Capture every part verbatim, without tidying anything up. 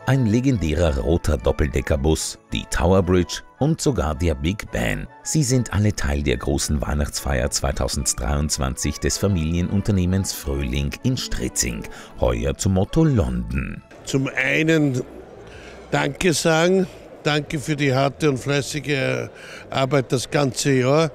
Ein legendärer roter Doppeldeckerbus, die Tower Bridge und sogar der Big Ben. Sie sind alle Teil der großen Weihnachtsfeier zweitausenddreiundzwanzig des Familienunternehmens Fröhling in Stritzing, heuer zum Motto London. Zum einen Danke sagen, danke für die harte und fleißige Arbeit das ganze Jahr.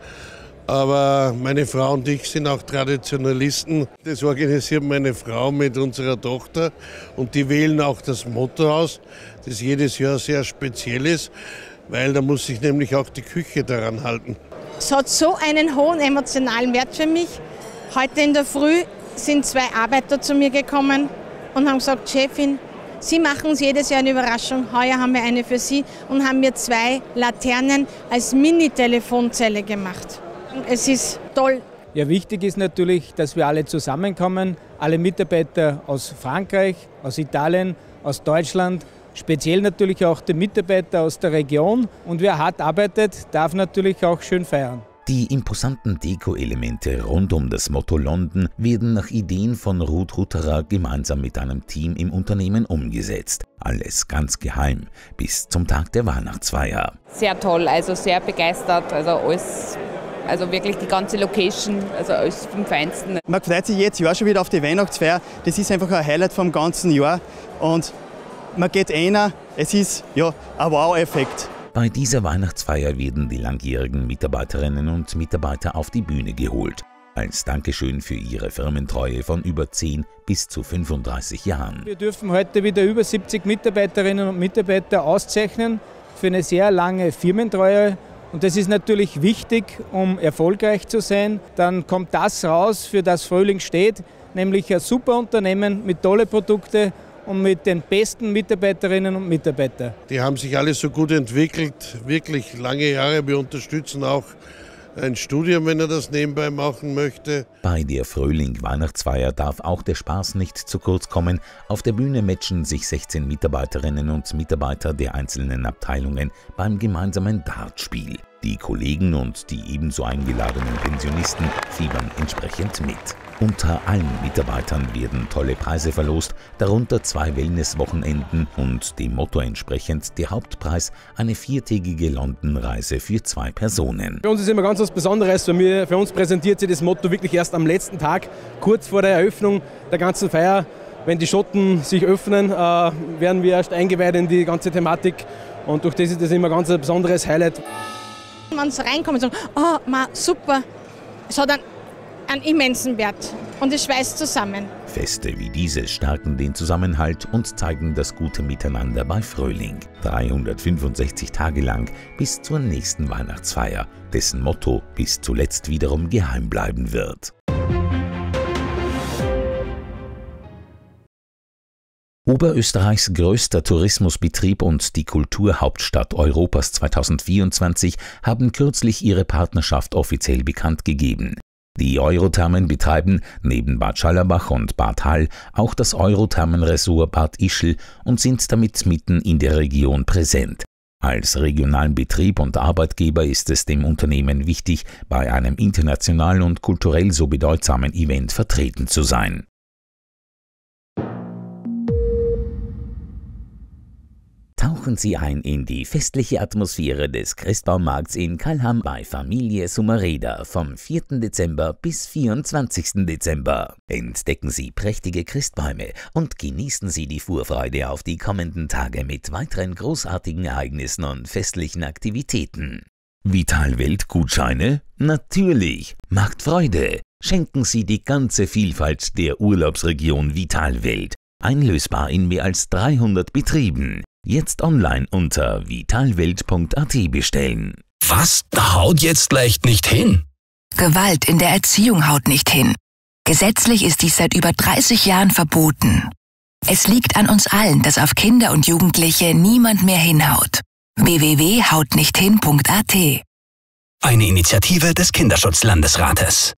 Aber meine Frau und ich sind auch Traditionalisten. Das organisiert meine Frau mit unserer Tochter und die wählen auch das Motto aus, das jedes Jahr sehr speziell ist, weil da muss sich nämlich auch die Küche daran halten. Es hat so einen hohen emotionalen Wert für mich. Heute in der Früh sind zwei Arbeiter zu mir gekommen und haben gesagt, Chefin, Sie machen uns jedes Jahr eine Überraschung. Heuer haben wir eine für Sie und haben mir zwei Laternen als Mini-Telefonzelle gemacht. Es ist toll. Ja, wichtig ist natürlich, dass wir alle zusammenkommen, alle Mitarbeiter aus Frankreich, aus Italien, aus Deutschland, speziell natürlich auch die Mitarbeiter aus der Region. Und wer hart arbeitet, darf natürlich auch schön feiern. Die imposanten Deko-Elemente rund um das Motto London werden nach Ideen von Ruth Rutterer gemeinsam mit einem Team im Unternehmen umgesetzt. Alles ganz geheim, bis zum Tag der Weihnachtsfeier. Sehr toll, also sehr begeistert, also alles... Also wirklich die ganze Location, also alles vom Feinsten. Man freut sich jetzt Jahr schon wieder auf die Weihnachtsfeier. Das ist einfach ein Highlight vom ganzen Jahr. Und man geht einer, es ist ja ein Wow-Effekt. Bei dieser Weihnachtsfeier werden die langjährigen Mitarbeiterinnen und Mitarbeiter auf die Bühne geholt. Als Dankeschön für ihre Firmentreue von über zehn bis zu fünfunddreißig Jahren. Wir dürfen heute wieder über siebzig Mitarbeiterinnen und Mitarbeiter auszeichnen für eine sehr lange Firmentreue. Und das ist natürlich wichtig, um erfolgreich zu sein. Dann kommt das raus, für das Fröhling steht, nämlich ein super Unternehmen mit tollen Produkten und mit den besten Mitarbeiterinnen und Mitarbeitern. Die haben sich alle so gut entwickelt, wirklich lange Jahre. Wir unterstützen auch ein Studium, wenn er das nebenbei machen möchte. Bei der Fröhling-Weihnachtsfeier darf auch der Spaß nicht zu kurz kommen. Auf der Bühne matchen sich sechzehn Mitarbeiterinnen und Mitarbeiter der einzelnen Abteilungen beim gemeinsamen Dartspiel. Die Kollegen und die ebenso eingeladenen Pensionisten fiebern entsprechend mit. Unter allen Mitarbeitern werden tolle Preise verlost, darunter zwei Wellness-Wochenenden und dem Motto entsprechend der Hauptpreis eine viertägige London-Reise für zwei Personen. Für uns ist immer ganz was Besonderes. Für, mich, für uns präsentiert sich das Motto wirklich erst am letzten Tag, kurz vor der Eröffnung der ganzen Feier. Wenn die Schotten sich öffnen, äh, werden wir erst eingeweiht in die ganze Thematik und durch das ist das immer ganz ein besonderes Highlight. Wenn sie reinkommen und sagen, oh, ma, super, es hat einen, einen immensen Wert und es schweißt zusammen. Feste wie diese stärken den Zusammenhalt und zeigen das gute Miteinander bei Fröhling. dreihundertfünfundsechzig Tage lang bis zur nächsten Weihnachtsfeier, dessen Motto bis zuletzt wiederum geheim bleiben wird. Oberösterreichs größter Tourismusbetrieb und die Kulturhauptstadt Europas zweitausendvierundzwanzig haben kürzlich ihre Partnerschaft offiziell bekannt gegeben. Die Eurothermen betreiben neben Bad Schallerbach und Bad Hall auch das Eurothermenresort Bad Ischl und sind damit mitten in der Region präsent. Als regionalen Betrieb und Arbeitgeber ist es dem Unternehmen wichtig, bei einem international und kulturell so bedeutsamen Event vertreten zu sein. Tauchen Sie ein in die festliche Atmosphäre des Christbaummarkts in Kalham bei Familie Sumereda vom vierten Dezember bis vierundzwanzigsten Dezember. Entdecken Sie prächtige Christbäume und genießen Sie die Vorfreude auf die kommenden Tage mit weiteren großartigen Ereignissen und festlichen Aktivitäten. Vitalwelt-Gutscheine? Natürlich! Macht Freude! Schenken Sie die ganze Vielfalt der Urlaubsregion Vitalwelt. Einlösbar in mehr als dreihundert Betrieben. Jetzt online unter vitalwelt punkt at bestellen. Was? Da haut jetzt leicht nicht hin? Gewalt in der Erziehung haut nicht hin. Gesetzlich ist dies seit über dreißig Jahren verboten. Es liegt an uns allen, dass auf Kinder und Jugendliche niemand mehr hinhaut. w w w punkt haut nicht hin punkt a t. Eine Initiative des Kinderschutzlandesrates.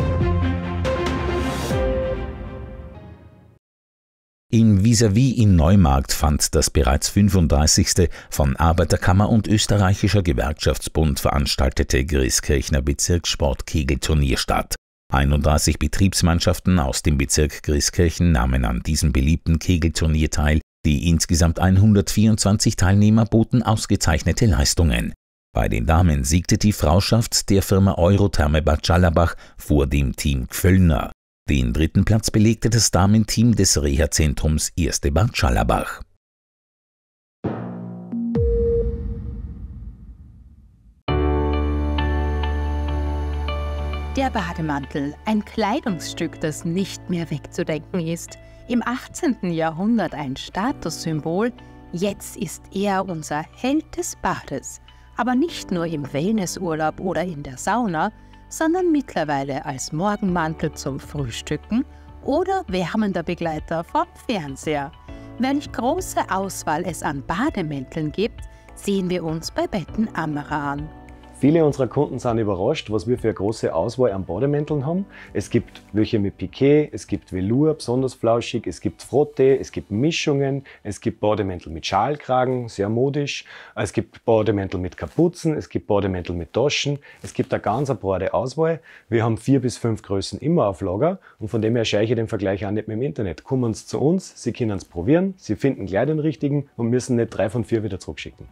In Vis-à-vis in Neumarkt fand das bereits fünfunddreißigste von Arbeiterkammer und Österreichischer Gewerkschaftsbund veranstaltete Grieskirchner Bezirkssport-Kegelturnier statt. einunddreißig Betriebsmannschaften aus dem Bezirk Grieskirchen nahmen an diesem beliebten Kegelturnier teil, Die insgesamt hundertvierundzwanzig Teilnehmer boten ausgezeichnete Leistungen. Bei den Damen siegte die Frauschaft der Firma Eurotherme Bad Schallerbach vor dem Team Gföllner. Den dritten Platz belegte das Damenteam des Reha-Zentrums Erste Bad Schallerbach. Der Bademantel, ein Kleidungsstück, das nicht mehr wegzudenken ist. Im achtzehnten Jahrhundert ein Statussymbol, jetzt ist er unser Held des Bades. Aber nicht nur im Wellnessurlaub oder in der Sauna, sondern mittlerweile als Morgenmantel zum Frühstücken oder wärmender Begleiter vom Fernseher. Welch große Auswahl es an Bademänteln gibt, sehen wir uns bei Betten Ammerer an. Viele unserer Kunden sind überrascht, was wir für eine große Auswahl an Bademänteln haben. Es gibt welche mit Piqué, es gibt Velour, besonders flauschig, es gibt Frotté, es gibt Mischungen, es gibt Bademäntel mit Schalkragen, sehr modisch, es gibt Bademäntel mit Kapuzen, es gibt Bademäntel mit Taschen, es gibt eine ganz breite Auswahl. Wir haben vier bis fünf Größen immer auf Lager und von dem her scheue ich den Vergleich auch nicht mit dem Internet. Kommen Sie zu uns, Sie können es probieren, Sie finden gleich den richtigen und müssen nicht drei von vier wieder zurückschicken.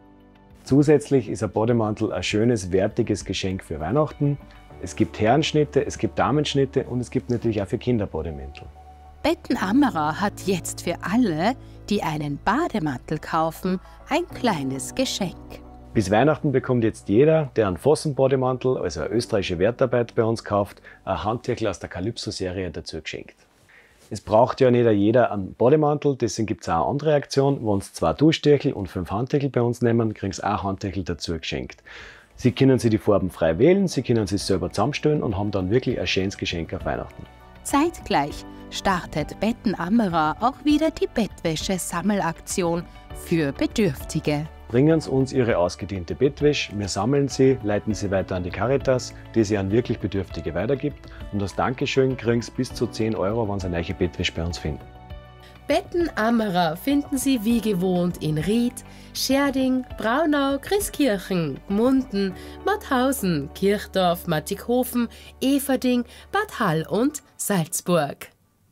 Zusätzlich ist ein Bademantel ein schönes, wertiges Geschenk für Weihnachten. Es gibt Herrenschnitte, es gibt Damenschnitte und es gibt natürlich auch für Kinder Bademäntel. Betten Ammerer hat jetzt für alle, die einen Bademantel kaufen, ein kleines Geschenk. Bis Weihnachten bekommt jetzt jeder, der einen Fossen-Bademantel, also eine österreichische Wertarbeit bei uns kauft, ein Handtüchel aus der Calypso-Serie dazu geschenkt. Es braucht ja nicht jeder einen Bademantel, deswegen gibt es auch eine andere Aktion. Wenn Sie zwei Duschtüchel und fünf Handtüchel bei uns nehmen, kriegen Sie auch Handtüchel dazu geschenkt. Sie können sich die Farben frei wählen, Sie können sich selber zusammenstellen und haben dann wirklich ein schönes Geschenk auf Weihnachten. Zeitgleich startet Betten Ammerer auch wieder die Bettwäsche-Sammelaktion für Bedürftige. Bringen Sie uns Ihre ausgediente Bettwäsche, wir sammeln sie, leiten sie weiter an die Caritas, die sie an wirklich Bedürftige weitergibt. Und als Dankeschön kriegen Sie bis zu zehn Euro, wenn Sie eine neue Bettwäsche bei uns finden. Betten Ammerer finden Sie wie gewohnt in Ried, Scherding, Braunau, Christkirchen, Gmunden, Mauthausen, Kirchdorf, Mattighofen, Everding, Bad Hall und Salzburg.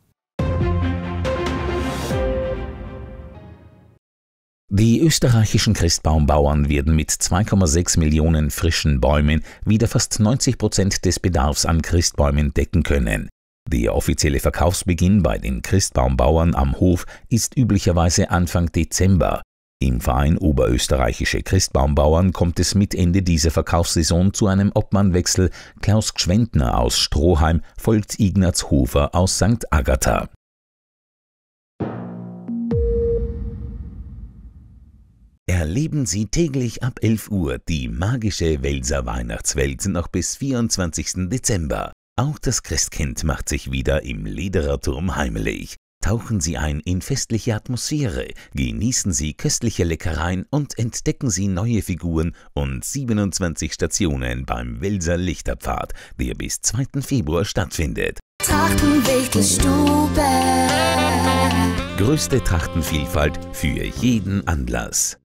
Die österreichischen Christbaumbauern werden mit zwei Komma sechs Millionen frischen Bäumen wieder fast neunzig Prozent des Bedarfs an Christbäumen decken können. Der offizielle Verkaufsbeginn bei den Christbaumbauern am Hof ist üblicherweise Anfang Dezember. Im Verein Oberösterreichische Christbaumbauern kommt es mit Ende dieser Verkaufssaison zu einem Obmannwechsel. Klaus Gschwendner aus Stroheim folgt Ignaz Hofer aus Sankt Agatha. Erleben Sie täglich ab elf Uhr die magische Welser Weihnachtswelt noch bis vierundzwanzigsten Dezember. Auch das Christkind macht sich wieder im Lederer Turm heimelig. Tauchen Sie ein in festliche Atmosphäre, genießen Sie köstliche Leckereien und entdecken Sie neue Figuren und siebenundzwanzig Stationen beim Welser Lichterpfad, der bis zweiten Februar stattfindet. Trachtenwichtelstube. Größte Trachtenvielfalt für jeden Anlass.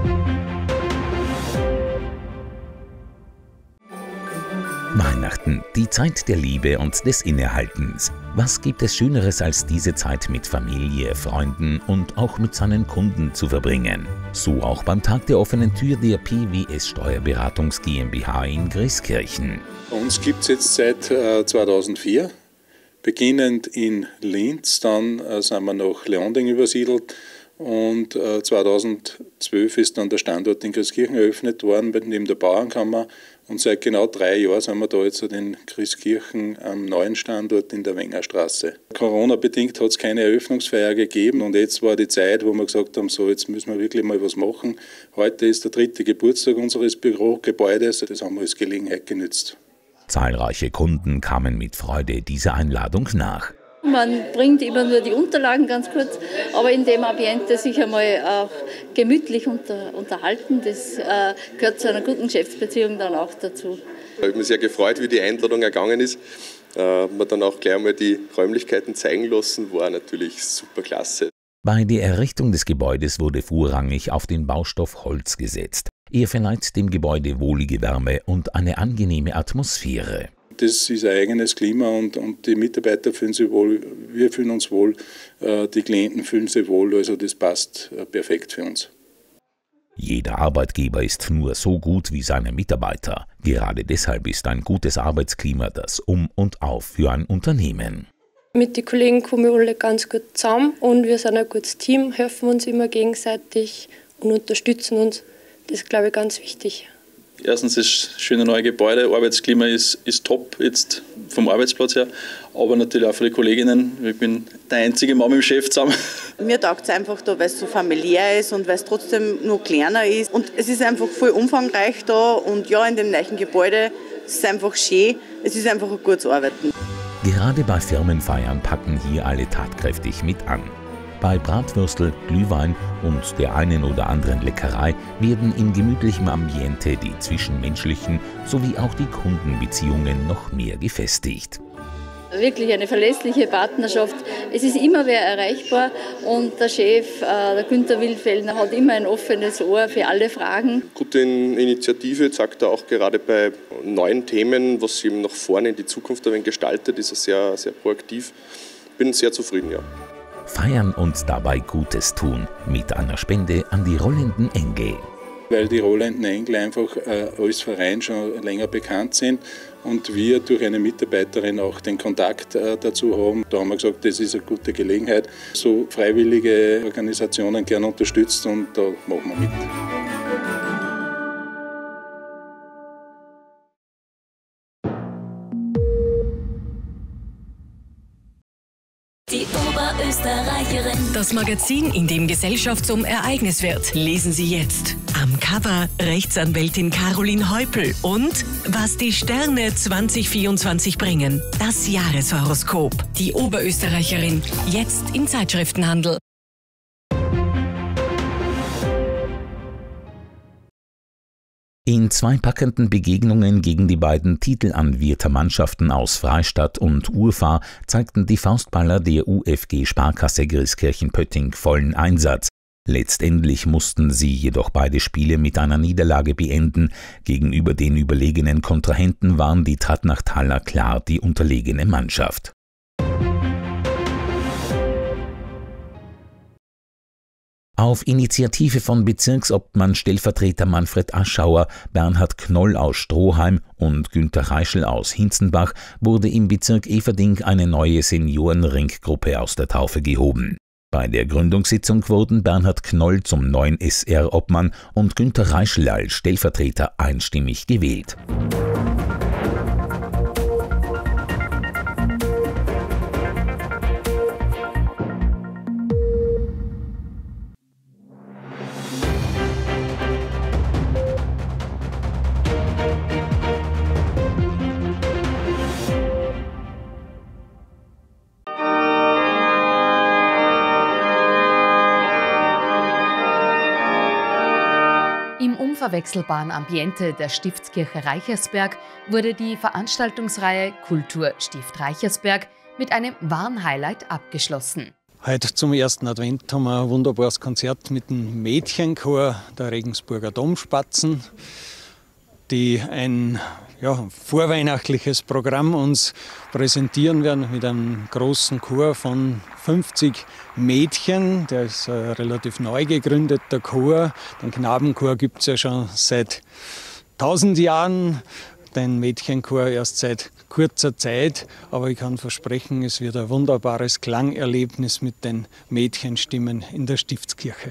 Weihnachten, die Zeit der Liebe und des Innehaltens. Was gibt es Schöneres als diese Zeit mit Familie, Freunden und auch mit seinen Kunden zu verbringen? So auch beim Tag der offenen Tür der P W S Steuerberatungs GmbH in Grieskirchen. Bei uns gibt es jetzt seit äh, zweitausendvier, beginnend in Linz, dann äh, sind wir nach Leonding übersiedelt und äh, zweitausendzwölf ist dann der Standort in Grieskirchen eröffnet worden, neben der Bauernkammer. Und seit genau drei Jahren sind wir da jetzt in Grieskirchen am neuen Standort in der Wengerstraße. Corona-bedingt hat es keine Eröffnungsfeier gegeben und jetzt war die Zeit, wo wir gesagt haben, so jetzt müssen wir wirklich mal was machen. Heute ist der dritte Geburtstag unseres Bürogebäudes, das haben wir als Gelegenheit genützt. Zahlreiche Kunden kamen mit Freude dieser Einladung nach. Man bringt immer nur die Unterlagen ganz kurz, aber in dem Ambiente sich einmal auch gemütlich unter, unterhalten, das äh, gehört zu einer guten Geschäftsbeziehung dann auch dazu. Ich habe mich sehr gefreut, wie die Einladung ergangen ist. Äh, man dann auch gleich einmal die Räumlichkeiten zeigen lassen, war natürlich super klasse. Bei der Errichtung des Gebäudes wurde vorrangig auf den Baustoff Holz gesetzt. Er verleiht dem Gebäude wohlige Wärme und eine angenehme Atmosphäre. Das ist ein eigenes Klima und, und die Mitarbeiter fühlen sich wohl, wir fühlen uns wohl, die Klienten fühlen sich wohl, also das passt perfekt für uns. Jeder Arbeitgeber ist nur so gut wie seine Mitarbeiter. Gerade deshalb ist ein gutes Arbeitsklima das Um und Auf für ein Unternehmen. Mit den Kollegen kommen wir alle ganz gut zusammen und wir sind ein gutes Team, helfen uns immer gegenseitig und unterstützen uns. Das ist, glaube ich, ganz wichtig. Erstens ist schöne neue Gebäude, Arbeitsklima ist, ist top jetzt vom Arbeitsplatz her, aber natürlich auch für die Kolleginnen. Ich bin der einzige Mann mit dem Chef zusammen. Mir taugt es einfach da, weil es so familiär ist und weil es trotzdem noch kleiner ist. Und es ist einfach voll umfangreich da und ja, in dem neuen Gebäude ist es einfach schön. Es ist einfach ein gutes Arbeiten. Gerade bei Firmenfeiern packen hier alle tatkräftig mit an. Bei Bratwürstel, Glühwein und der einen oder anderen Leckerei werden in gemütlichem Ambiente die zwischenmenschlichen sowie auch die Kundenbeziehungen noch mehr gefestigt. Wirklich eine verlässliche Partnerschaft. Es ist immer wer erreichbar und der Chef, der Günther Wildfellner, hat immer ein offenes Ohr für alle Fragen. Gute Initiative zeigt er auch gerade bei neuen Themen, was sich eben nach vorne in die Zukunft ein wenig gestaltet, ist er sehr, sehr proaktiv. Bin sehr zufrieden, ja. Feiern und dabei Gutes tun mit einer Spende an die Rollenden Engel. Weil die Rollenden Engel einfach äh, als Verein schon länger bekannt sind und wir durch eine Mitarbeiterin auch den Kontakt äh, dazu haben. Da haben wir gesagt, das ist eine gute Gelegenheit, so freiwillige Organisationen gerne unterstützt und da machen wir mit. Die Oberösterreicherin. Das Magazin, in dem Gesellschaft zum Ereignis wird. Lesen Sie jetzt. Am Cover Rechtsanwältin Caroline Heupel und was die Sterne zwanzig vierundzwanzig bringen. Das Jahreshoroskop. Die Oberösterreicherin. Jetzt im Zeitschriftenhandel. In zwei packenden Begegnungen gegen die beiden Titelanwärter Mannschaften aus Freistadt und Urfahr zeigten die Faustballer der U F G Sparkasse Grieskirchen-Pötting vollen Einsatz. Letztendlich mussten sie jedoch beide Spiele mit einer Niederlage beenden. Gegenüber den überlegenen Kontrahenten waren die Tratnachtaler klar die unterlegene Mannschaft. Auf Initiative von Bezirksobmann Stellvertreter Manfred Aschauer, Bernhard Knoll aus Stroheim und Günter Reischl aus Hinzenbach wurde im Bezirk Eferding eine neue Seniorenringgruppe aus der Taufe gehoben. Bei der Gründungssitzung wurden Bernhard Knoll zum neuen S R-Obmann und Günter Reischl als Stellvertreter einstimmig gewählt. Im unverwechselbaren Ambiente der Stiftskirche Reichersberg wurde die Veranstaltungsreihe Kultur Stift Reichersberg mit einem wahren Highlight abgeschlossen. Heute zum ersten Advent haben wir ein wunderbares Konzert mit dem Mädchenchor der Regensburger Domspatzen, die ein ja, vorweihnachtliches Programm uns präsentieren werden mit einem großen Chor von fünfzig Mädchen. Der ist ein relativ neu gegründeter Chor. Den Knabenchor gibt es ja schon seit tausend Jahren, den Mädchenchor erst seit kurzer Zeit. Aber ich kann versprechen, es wird ein wunderbares Klangerlebnis mit den Mädchenstimmen in der Stiftskirche.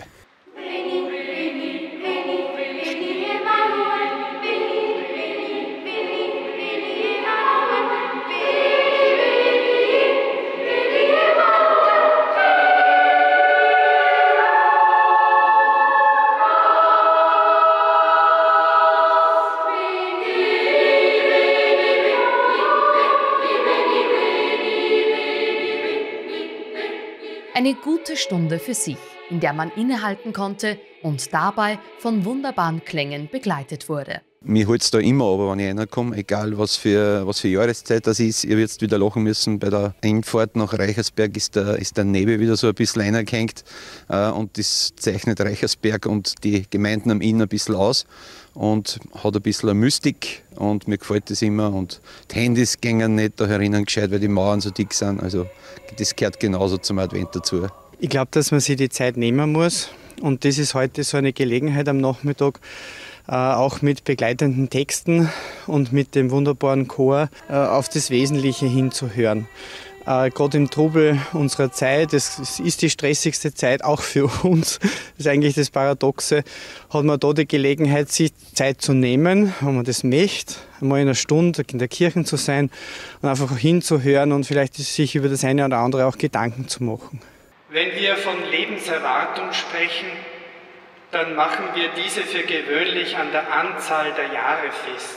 Eine gute Stunde für sich, in der man innehalten konnte und dabei von wunderbaren Klängen begleitet wurde. Mir holt es da immer aber, wenn ich reinkomme, egal was für, was für Jahreszeit das ist. Ihr werdet wieder lachen müssen, bei der Einfahrt nach Reichersberg ist der, ist der Nebel wieder so ein bisschen reingehängt. Und das zeichnet Reichersberg und die Gemeinden am Inn ein bisschen aus. und hat ein bisschen eine Mystik und mir gefällt das immer. Und die Handys gehen nicht da herinnen gescheit, weil die Mauern so dick sind. Also das gehört genauso zum Advent dazu. Ich glaube, dass man sich die Zeit nehmen muss und das ist heute so eine Gelegenheit am Nachmittag, äh, auch mit begleitenden Texten und mit dem wunderbaren Chor äh, auf das Wesentliche hinzuhören. Äh, Gerade im Trubel unserer Zeit, es ist die stressigste Zeit auch für uns, das ist eigentlich das Paradoxe, hat man da die Gelegenheit, sich Zeit zu nehmen, wenn man das möchte, einmal in einer Stunde in der Kirche zu sein und einfach hinzuhören und vielleicht sich über das eine oder andere auch Gedanken zu machen. Wenn wir von Lebenserwartung sprechen, dann machen wir diese für gewöhnlich an der Anzahl der Jahre fest.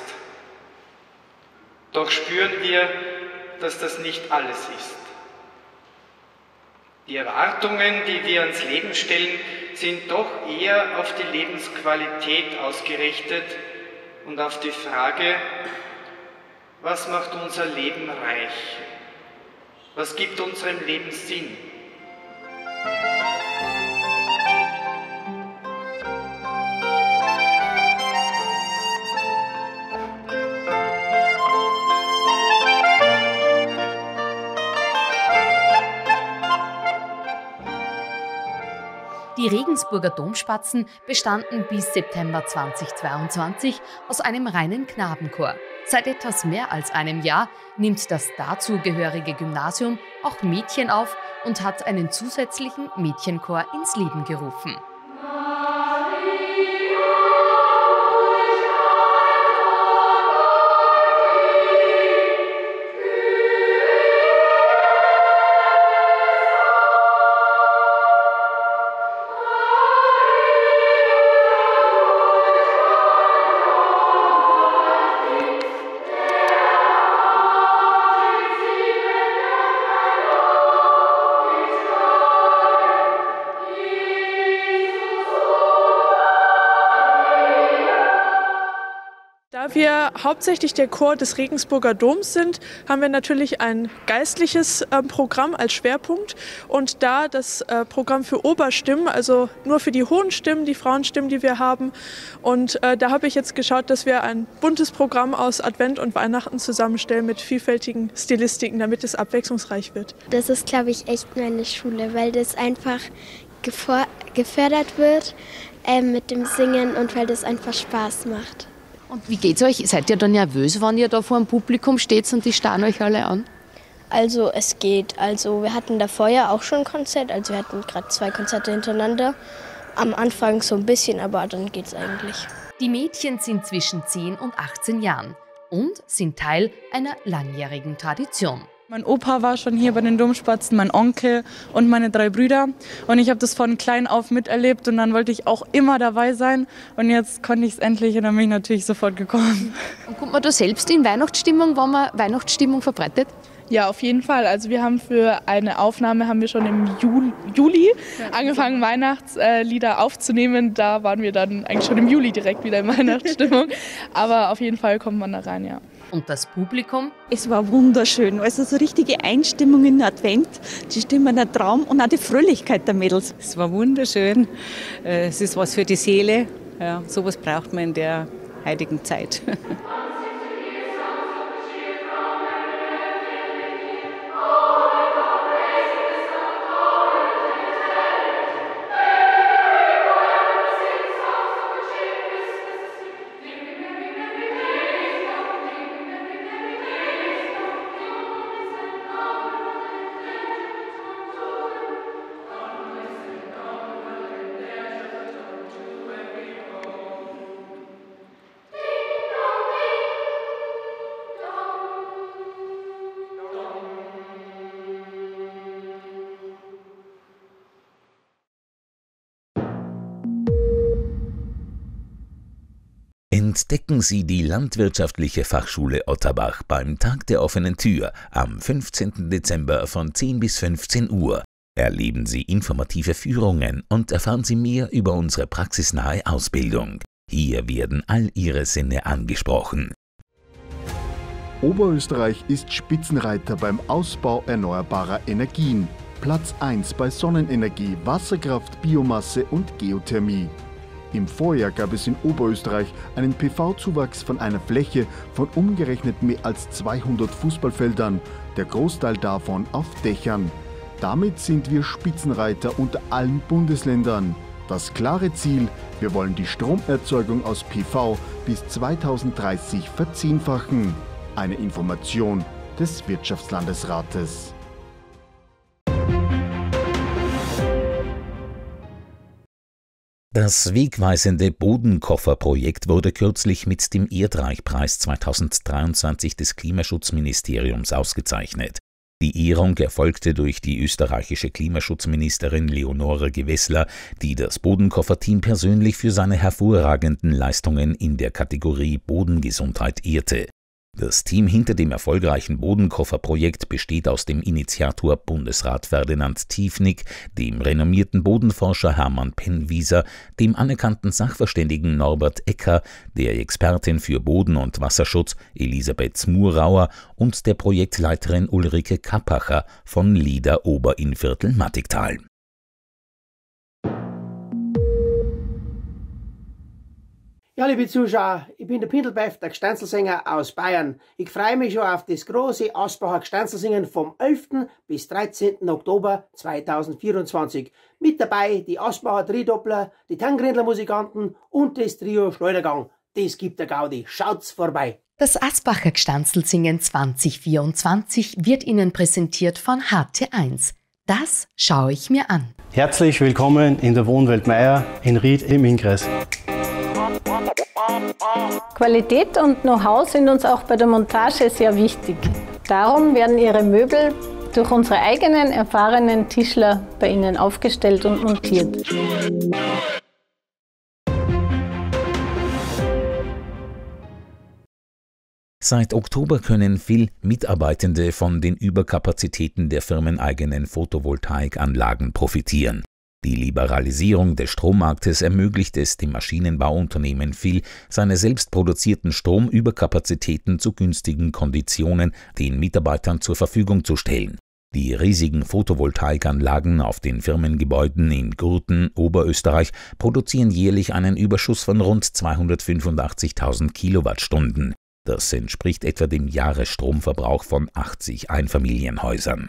Doch spüren wir, dass das nicht alles ist. Die Erwartungen, die wir ans Leben stellen, sind doch eher auf die Lebensqualität ausgerichtet und auf die Frage, was macht unser Leben reich? Was gibt unserem Leben Sinn? Die Regensburger Domspatzen bestanden bis September zweitausendzweiundzwanzig aus einem reinen Knabenchor. Seit etwas mehr als einem Jahr nimmt das dazugehörige Gymnasium auch Mädchen auf und hat einen zusätzlichen Mädchenchor ins Leben gerufen. Da wir hauptsächlich der Chor des Regensburger Doms sind, haben wir natürlich ein geistliches äh, Programm als Schwerpunkt und da das äh, Programm für Oberstimmen, also nur für die hohen Stimmen, die Frauenstimmen, die wir haben. Und äh, da habe ich jetzt geschaut, dass wir ein buntes Programm aus Advent und Weihnachten zusammenstellen mit vielfältigen Stilistiken, damit es abwechslungsreich wird. Das ist, glaube ich, echt meine Schule, weil das einfach gefördert wird äh, mit dem Singen und weil das einfach Spaß macht. Und wie geht's euch? Seid ihr da nervös, wenn ihr da vor dem Publikum steht und die starren euch alle an? Also es geht. Also wir hatten davor ja auch schon ein Konzert, also wir hatten gerade zwei Konzerte hintereinander. Am Anfang so ein bisschen, aber dann geht's eigentlich. Die Mädchen sind zwischen zehn und achtzehn Jahren und sind Teil einer langjährigen Tradition. Mein Opa war schon hier bei den Domspatzen, mein Onkel und meine drei Brüder. Und ich habe das von klein auf miterlebt und dann wollte ich auch immer dabei sein. Und jetzt konnte ich es endlich und dann bin ich natürlich sofort gekommen. Und kommt man da selbst in Weihnachtsstimmung, wenn man Weihnachtsstimmung verbreitet? Ja, auf jeden Fall. Also wir haben für eine Aufnahme haben wir schon im Juli, Juli angefangen, Weihnachtslieder aufzunehmen. Da waren wir dann eigentlich schon im Juli direkt wieder in Weihnachtsstimmung. Aber auf jeden Fall kommt man da rein, ja. Und das Publikum? Es war wunderschön. Also so richtige Einstimmung in den Advent. Die Stimme, der Traum und auch die Fröhlichkeit der Mädels. Es war wunderschön. Es ist was für die Seele. Ja, sowas braucht man in der heutigen Zeit. Entdecken Sie die Landwirtschaftliche Fachschule Otterbach beim Tag der offenen Tür am fünfzehnten Dezember von zehn bis fünfzehn Uhr. Erleben Sie informative Führungen und erfahren Sie mehr über unsere praxisnahe Ausbildung. Hier werden all Ihre Sinne angesprochen. Oberösterreich ist Spitzenreiter beim Ausbau erneuerbarer Energien. Platz eins bei Sonnenenergie, Wasserkraft, Biomasse und Geothermie. Im Vorjahr gab es in Oberösterreich einen P V-Zuwachs von einer Fläche von umgerechnet mehr als zweihundert Fußballfeldern, der Großteil davon auf Dächern. Damit sind wir Spitzenreiter unter allen Bundesländern. Das klare Ziel: wir wollen die Stromerzeugung aus P V bis zweitausenddreißig verzehnfachen. Eine Information des Wirtschaftslandesrates. Das wegweisende Bodenkofferprojekt wurde kürzlich mit dem Erdreichpreis zweitausenddreiundzwanzig des Klimaschutzministeriums ausgezeichnet. Die Ehrung erfolgte durch die österreichische Klimaschutzministerin Leonore Gewessler, die das Bodenkoffer-Team persönlich für seine hervorragenden Leistungen in der Kategorie Bodengesundheit ehrte. Das Team hinter dem erfolgreichen Bodenkofferprojekt besteht aus dem Initiator Bundesrat Ferdinand Tiefnig, dem renommierten Bodenforscher Hermann Penwieser, dem anerkannten Sachverständigen Norbert Ecker, der Expertin für Boden- und Wasserschutz Elisabeth Smurauer und der Projektleiterin Ulrike Kappacher von LIDA Oberinnviertel-Mattigtal. Ja, liebe Zuschauer, ich bin der Pindelbeif, der Gstanzlsänger aus Bayern. Ich freue mich schon auf das große Asbacher Gstanzlsingen vom elften bis dreizehnten Oktober zweitausendvierundzwanzig. Mit dabei die Asbacher Tridoppler, die Tangrindler Musikanten und das Trio Schleudergang. Das gibt der Gaudi. Schaut's vorbei! Das Asbacher Gstanzlsingen zwanzig vierundzwanzig wird Ihnen präsentiert von H T eins. Das schaue ich mir an. Herzlich willkommen in der Wohnwelt Meier in Ried im Innkreis. Qualität und Know-how sind uns auch bei der Montage sehr wichtig. Darum werden Ihre Möbel durch unsere eigenen erfahrenen Tischler bei Ihnen aufgestellt und montiert. Seit Oktober können viele Mitarbeitende von den Überkapazitäten der firmeneigenen Photovoltaikanlagen profitieren. Die Liberalisierung des Strommarktes ermöglicht es dem Maschinenbauunternehmen Phil, seine selbst produzierten Stromüberkapazitäten zu günstigen Konditionen den Mitarbeitern zur Verfügung zu stellen. Die riesigen Photovoltaikanlagen auf den Firmengebäuden in Gurten, Oberösterreich, produzieren jährlich einen Überschuss von rund zweihundertfünfundachtzigtausend Kilowattstunden. Das entspricht etwa dem Jahresstromverbrauch von achtzig Einfamilienhäusern.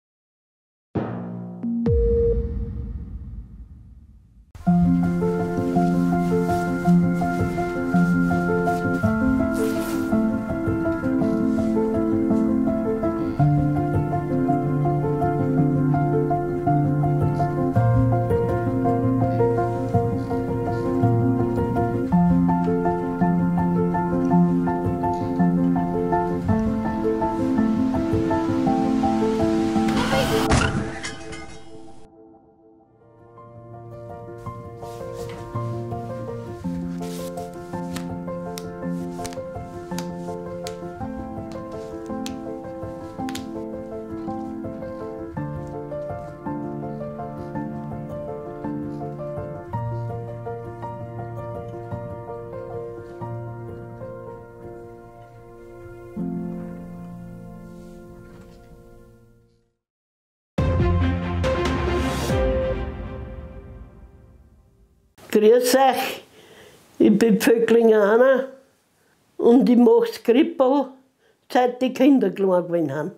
Grüß euch, ich bin Vöcklinger Anna und ich mache Skrippel, seit die Kinder klein gewesen haben.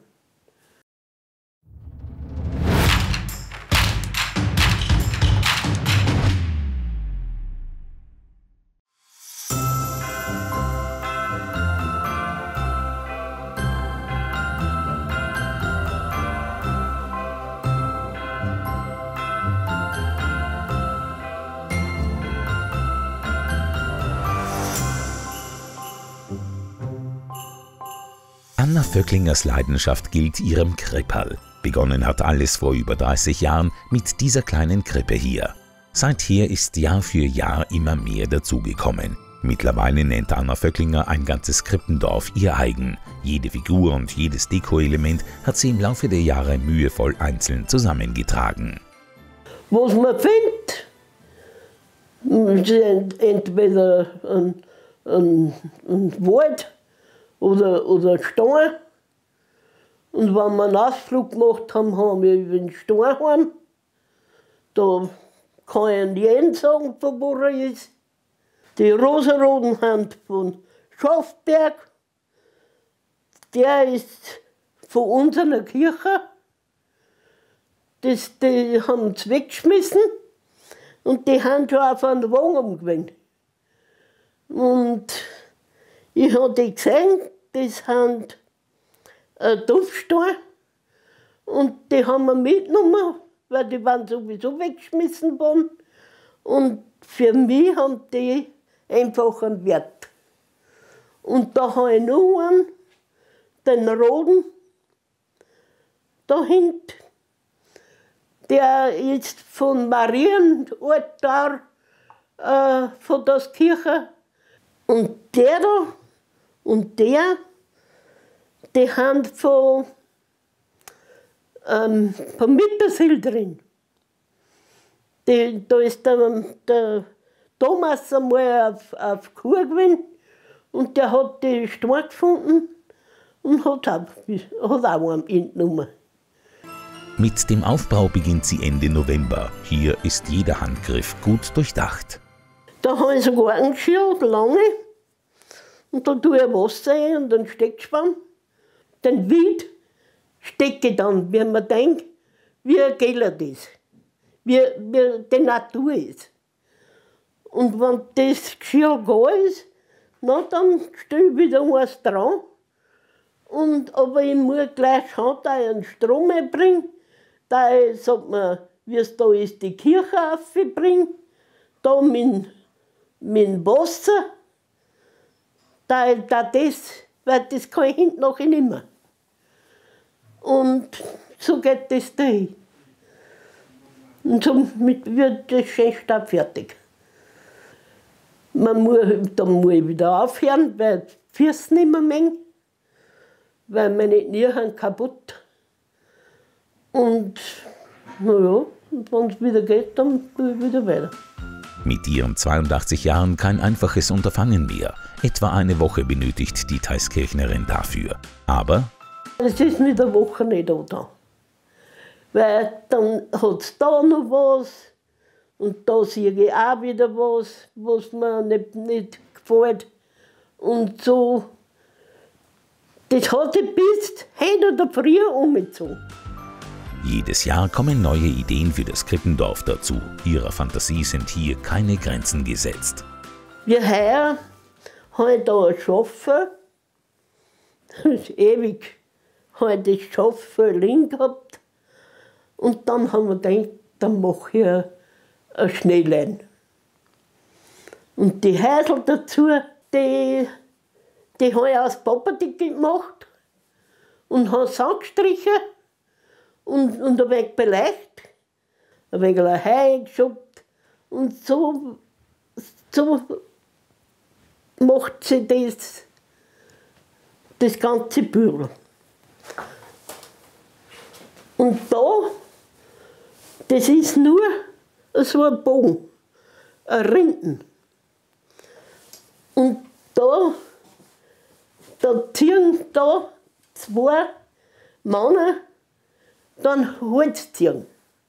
Anna Vöcklingers Leidenschaft gilt ihrem Kripperl. Begonnen hat alles vor über dreißig Jahren mit dieser kleinen Krippe hier. Seither ist Jahr für Jahr immer mehr dazugekommen. Mittlerweile nennt Anna Vöcklinger ein ganzes Krippendorf ihr eigen. Jede Figur und jedes Dekoelement hat sie im Laufe der Jahre mühevoll einzeln zusammengetragen. Was man findet, ist entweder ein, ein, ein Wald oder, oder ein Stein. Und wenn wir einen Ausflug gemacht haben, haben wir über den Stein heim. Da kann ich jeden sagen, von wo er ist. Die rosaroten Hand von Schafberg, der ist von unserer Kirche. Das, die haben sie weggeschmissen und die haben schon auf einen Wagen gewinnt. Und ich habe die gesehen, das sind ein Topfstein und die haben wir mitgenommen, weil die waren sowieso weggeschmissen worden. Und für mich haben die einfach einen Wert. Und da habe ich noch einen, den roten, da hinten. Der ist von Marienaltar, äh, von der Kirche. Und der da und der, die haben von, ähm, von Mittersill drin. Die, da ist der, der Thomas einmal auf, auf Kur gewesen und der hat die Steine gefunden und hat auch, hat auch einen entnommen. Mit dem Aufbau beginnt sie Ende November. Hier ist jeder Handgriff gut durchdacht. Da habe ich sogar ein Geschirr, lange, und da tue ich Wasser rein und einen Steckspann. Den Wied stecke ich dann, wie man denkt, wie ein Gellert ist, wie, wie die Natur ist. Und wenn das Geschirr da ist, na, dann stelle ich wieder eins dran. Und, aber ich muss gleich schauen, dass ich einen Strom einbringe, dass ich, sagt man, wie es da ist, die Kirche aufbringe, da mit, mit Wasser, dass ich da das, weil das kann ich hinten nachher nicht mehr. Und so geht das dahin. Und somit wird das Schenstab fertig. Man muss, dann muss ich wieder aufhören, weil die Füße nicht mehr mengen, weil meine Knie sind kaputt. Und naja, wenn es wieder geht, dann tue ich wieder weiter. Mit ihren zweiundachtzig Jahren kein einfaches Unterfangen mehr. Etwa eine Woche benötigt die Theiskirchnerin dafür. Aber es ist mit der Woche nicht da. Weil dann hat es da noch was und da sehe ich auch wieder was, was mir nicht, nicht gefällt. Und so, das hat sich bis heute oder früher umgezogen. jedes Jahr kommen neue Ideen für das Krippendorf dazu. Ihrer Fantasie sind hier keine Grenzen gesetzt. Wir heuer habe ich da ein Schaffer, ewig habe ich das Schaffer liegen gehabt. Und dann haben wir gedacht, dann mache ich ein, ein Schneelein. Und die Häusl dazu, die, die habe ich aus Papperdicke gemacht und habe Sand gestrichen und, und ein wenig beleicht, ein wenig Heu geschoben. Und so, so macht sie das, das ganze Büro. Und da, das ist nur so ein Bogen, ein Rinden. Und da, da ziehen da zwei Männer dann Holz ziehen.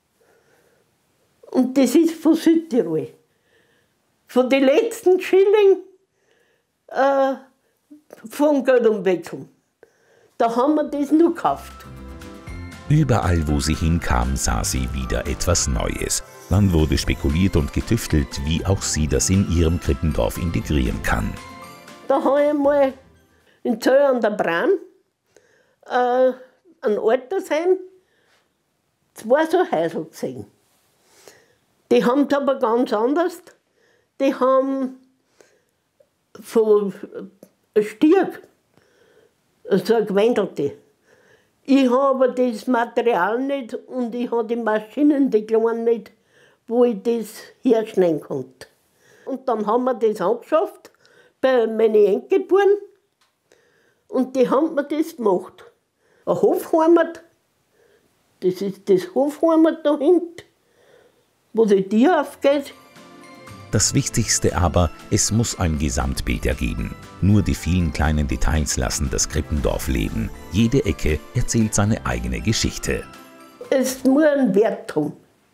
Und das ist von Südtirol. Von den letzten Schilling äh, vom Geldumwechseln. Da haben wir das nur gekauft. Überall, wo sie hinkam, sah sie wieder etwas Neues. Dann wurde spekuliert und getüftelt, wie auch sie das in ihrem Krippendorf integrieren kann. Da habe ich mal in Zöll an der Bram äh, ein Altersheim, zwei so Häusl gesehen. Die haben es aber ganz anders. Die haben von einem Stieg, so eine gewändelte. Ich habe aber das Material nicht und ich habe die Maschinen, die kleinen nicht, wo ich das herschneiden konnte. Und dann haben wir das angeschafft bei meinen Enkelbuben und die haben mir das gemacht. Ein Hofheimat, das ist das Hofheimat da hinten, wo die Tür aufgeht. Das Wichtigste aber, es muss ein Gesamtbild ergeben. Nur die vielen kleinen Details lassen das Krippendorf leben. Jede Ecke erzählt seine eigene Geschichte. Es muss einen Wert haben.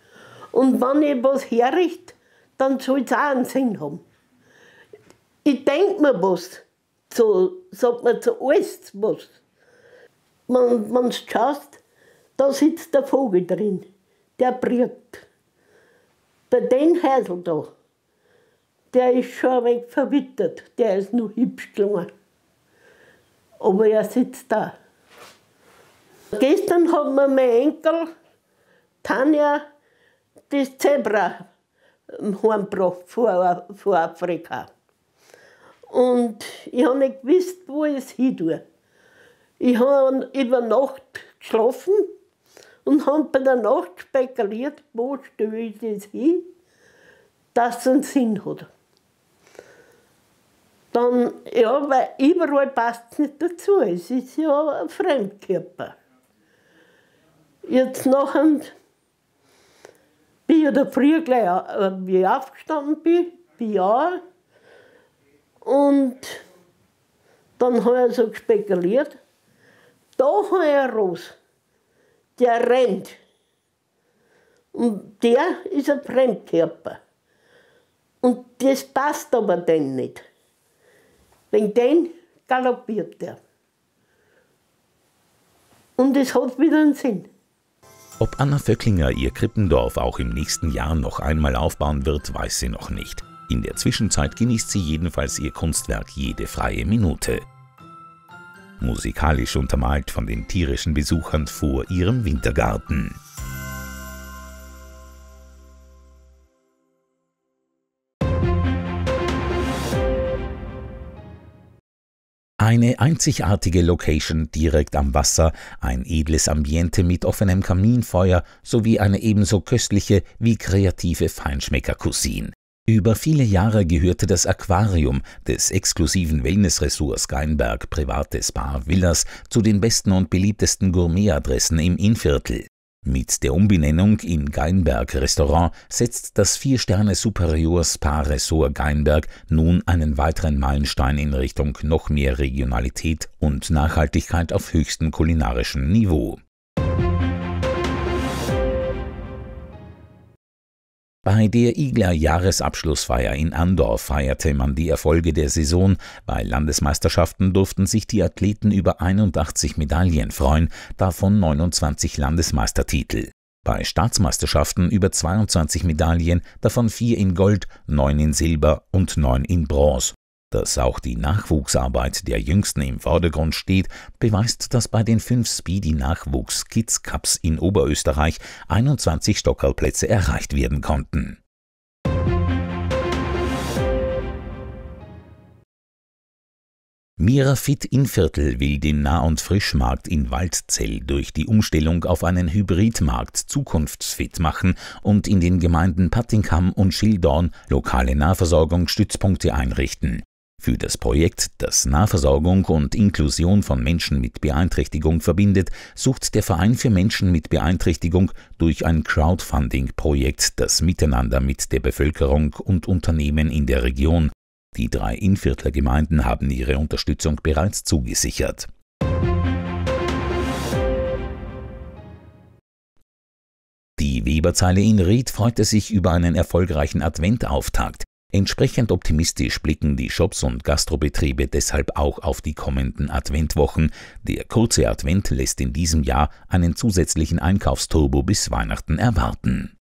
Und wenn ich was herrichte, dann soll es auch einen Sinn haben. Ich denke mir was, so, sagt man zu alles was. Wenn du schaust, da sitzt der Vogel drin, der brütet. Bei dem Häusl da, der ist schon ein wenig verwittert, der ist noch hübsch gelungen. Aber er sitzt da. Gestern hat mir mein Enkel, Tanja, das Zebra heimgebracht von, von Afrika. Und ich habe nicht gewusst, wo ich es hin tue. Ich habe über Nacht geschlafen und habe bei der Nacht spekuliert, wo stelle ich das hin, dass es einen Sinn hat. Dann, ja, weil überall passt es nicht dazu. Es ist ja ein Fremdkörper. Jetzt nachher bin ich in der Früh gleich, wie ich aufgestanden bin, bin ich auch. Und dann habe ich so spekuliert, da habe ich eine Rose, der rennt. Und der ist ein Fremdkörper. Und das passt aber dann nicht. Wegen den galoppiert er. Und es hat wieder einen Sinn. Ob Anna Vöcklinger ihr Krippendorf auch im nächsten Jahr noch einmal aufbauen wird, weiß sie noch nicht. In der Zwischenzeit genießt sie jedenfalls ihr Kunstwerk jede freie Minute. Musikalisch untermalt von den tierischen Besuchern vor ihrem Wintergarten. Eine einzigartige Location direkt am Wasser, ein edles Ambiente mit offenem Kaminfeuer sowie eine ebenso köstliche wie kreative Feinschmecker-Cuisine. Über viele Jahre gehörte das Aquarium des exklusiven Wellnessressorts Gainberg Private Spa Villas zu den besten und beliebtesten Gourmetadressen im Innviertel. Mit der Umbenennung in Gainberg Restaurant setzt das vier Sterne Superior Spa Resort Gainberg nun einen weiteren Meilenstein in Richtung noch mehr Regionalität und Nachhaltigkeit auf höchstem kulinarischem Niveau. Bei der Igler-Jahresabschlussfeier in Andorf feierte man die Erfolge der Saison. Bei Landesmeisterschaften durften sich die Athleten über einundachtzig Medaillen freuen, davon neunundzwanzig Landesmeistertitel. Bei Staatsmeisterschaften über zweiundzwanzig Medaillen, davon vier in Gold, neun in Silber und neun in Bronze. Dass auch die Nachwuchsarbeit der Jüngsten im Vordergrund steht, beweist, dass bei den fünf Speedy-Nachwuchs-Kids-Cups in Oberösterreich einundzwanzig Stockerlplätze erreicht werden konnten. Mirafit Innviertel will den Nah- und Frischmarkt in Waldzell durch die Umstellung auf einen Hybridmarkt zukunftsfit machen und in den Gemeinden Pattingham und Schildorn lokale Nahversorgungsstützpunkte einrichten. Für das Projekt, das Nahversorgung und Inklusion von Menschen mit Beeinträchtigung verbindet, sucht der Verein für Menschen mit Beeinträchtigung durch ein Crowdfunding-Projekt das Miteinander mit der Bevölkerung und Unternehmen in der Region. Die drei Innviertler Gemeinden haben ihre Unterstützung bereits zugesichert. Die Weberzeile in Ried freute sich über einen erfolgreichen Adventauftakt. Entsprechend optimistisch blicken die Shops und Gastrobetriebe deshalb auch auf die kommenden Adventwochen. Der kurze Advent lässt in diesem Jahr einen zusätzlichen Einkaufsturbo bis Weihnachten erwarten.